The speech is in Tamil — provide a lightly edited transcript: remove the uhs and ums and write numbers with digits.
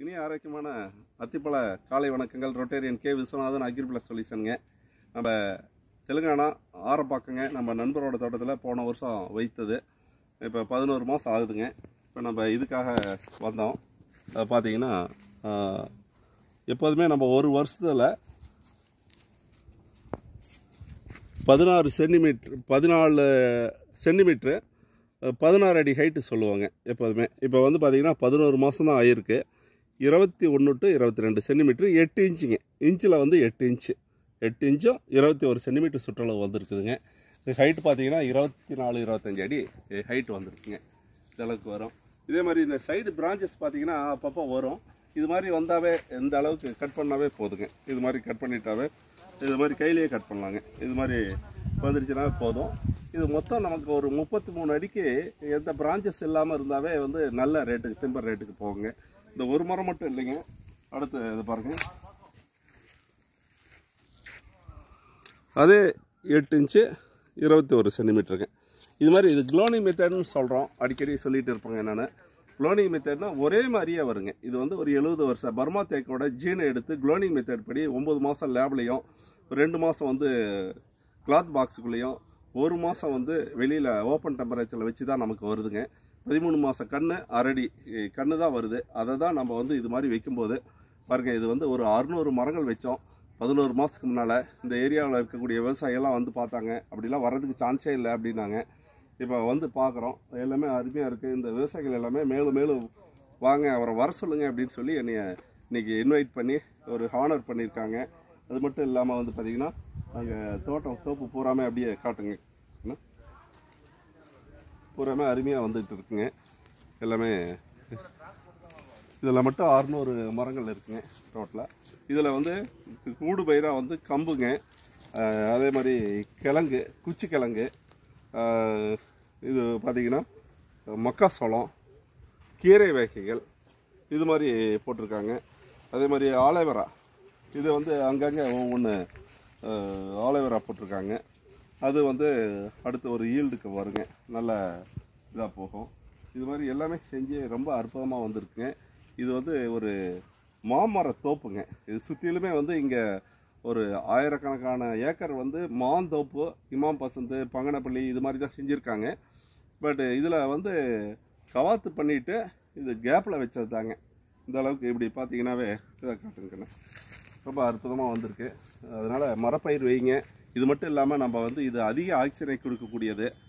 இனிய ஆரோக்கியமான அத்திப்பழ காலை வணக்கங்கள். ரொட்டேரியன் கே விஸ்வநாதன் அக்ரிபிளஸ் சொல்யூஷனுங்க. நம்ம தெலுங்கானா ஆரப்பாக்கங்க. நம்ம நண்பரோட தோட்டத்தில் போன வருஷம் வைத்தது. இப்போ 11 மாதம் ஆகுதுங்க. இப்போ நம்ம இதுக்காக வந்தோம். அதை பார்த்தீங்கன்னா எப்போதுமே நம்ம ஒரு வருஷத்தில் 14 சென்டிமீட்ரு 16 அடி ஹைட்டு சொல்லுவாங்க எப்போதுமே. இப்போ வந்து பார்த்திங்கன்னா 11 மாதம் தான் ஆகிருக்கு. 21 to 22 சென்டிமீட்ரு 8 இன்ச்சுங்க. இன்ச்சில் வந்து 8 இன்ச்சும் 21 சென்டிமீட்டர் சுற்றளவு வந்துருக்குதுங்க. இது ஹைட்டு பார்த்தீங்கன்னா 24-25 அடி ஹைட்டு வந்துருக்குங்க. இதளவுக்கு வரும். இதே மாதிரி இந்த சைடு பிரான்ச்சஸ் பார்த்தீங்கன்னா அப்பப்போ வரும். இது மாதிரி வந்தாவே இந்த அளவுக்கு கட் பண்ணாவே போதுங்க. இது மாதிரி கட் பண்ணிட்டாவே இது மாதிரி கையிலேயே கட் பண்ணலாங்க. இது மாதிரி வந்துருச்சுன்னா போதும். இது மொத்தம் நமக்கு ஒரு 33 அடிக்கு எந்த பிரான்ச்சஸ் இல்லாமல் இருந்தாவே வந்து நல்ல ரேட்டுக்கு டிம்பர் ரேட்டுக்கு போகுங்க. இந்த ஒரு மரம் மட்டும் இல்லைங்க. அடுத்து இது பாருங்க, அதே 8 இன்ச்சு 21 சென்டிமீட்டருங்க. இது மாதிரி இது குளோனிங் மெத்தட்னு சொல்கிறோம். அடிக்கடி சொல்லிட்டு இருப்பாங்க. என்னென்னு குளோனிங் மெத்தட்னா ஒரே மாதிரியே வருங்க. இது வந்து ஒரு 70 வருஷம் பர்மா தேக்கோட ஜீனை எடுத்து குளோனிங் மெத்தட் படி 9 மாதம் லேப்லையும், 2 மாதம் வந்து கிளாத் பாக்ஸுக்குள்ளேயும், 1 மாதம் வந்து வெளியில் ஓப்பன் டெம்பரேச்சரில் வச்சு தான் நமக்கு வருதுங்க. 13 மாதம் கன்று அரடி கன்று தான் வருது. அதை தான் நம்ம வந்து இது மாதிரி வைக்கும்போது பாருங்கள், இது வந்து ஒரு 600 மரங்கள் வச்சோம் 11 மாதத்துக்கு முன்னால். இந்த ஏரியாவில் இருக்கக்கூடிய விவசாயிகள்லாம் வந்து பார்த்தாங்க. அப்படிலாம் வர்றதுக்கு சான்ஸே இல்லை அப்படின்னாங்க. இப்போ வந்து பார்க்குறோம், எல்லாமே அருமையாக இருக்குது. இந்த விவசாயிகள் எல்லாமே மேலும் மேலும் வாங்க, அவரை வர சொல்லுங்கள் அப்படின்னு சொல்லி என்னை இன்றைக்கி இன்வைட் பண்ணி ஒரு ஹானர் பண்ணியிருக்காங்க. அது மட்டும் இல்லாமல் வந்து பார்த்திங்கன்னா அங்கே தோப்பு பூராமே அப்படியே காட்டுங்க. பூராமே அருமையாக வந்துட்டு இருக்குங்க. எல்லாமே இதில் மட்டும் 600 மரங்கள் இருக்குங்க டோட்டலாக. இதில் வந்து கூடு பயிராக வந்து கம்புங்க, அதே மாதிரி கிழங்கு, குச்சி கிழங்கு, இது பார்த்திங்கன்னா மக்காசோளம், கீரை வகைகள் இது மாதிரி போட்டிருக்காங்க. அதே மாதிரி ஆலோவேரா, இது வந்து அங்கங்கே ஒவ்வொன்று ஆலோவேரா போட்டிருக்காங்க. அது வந்து அடுத்து ஒரு ஈல்டுக்கு வருங்க, நல்ல இதாக போகும். இது மாதிரி எல்லாமே செஞ்சு ரொம்ப அற்புதமாக வந்திருக்குங்க. இது வந்து ஒரு மாமர தோப்புங்க. இது சுற்றிலுமே வந்து இங்கே ஒரு ஆயிரக்கணக்கான ஏக்கர் வந்து மாந்தோப்பு, இமாம் பசந்து, பங்கனப்பள்ளி இது மாதிரி தான் செஞ்சுருக்காங்க. பட் இதில் வந்து கவாத்து பண்ணிவிட்டு இது கேப்பில் வச்சது தாங்க. இந்த அளவுக்கு இப்படி பார்த்தீங்கன்னாவே இதை காட்டுங்கண்ணே, ரொம்ப அற்புதமாக வந்திருக்கு. அதனால் மரப்பயிர் வைங்க. இது மட்டும் இல்லாமல் நம்ம வந்து இது அதிக ஆக்சிஜனை கொடுக்கக்கூடியது.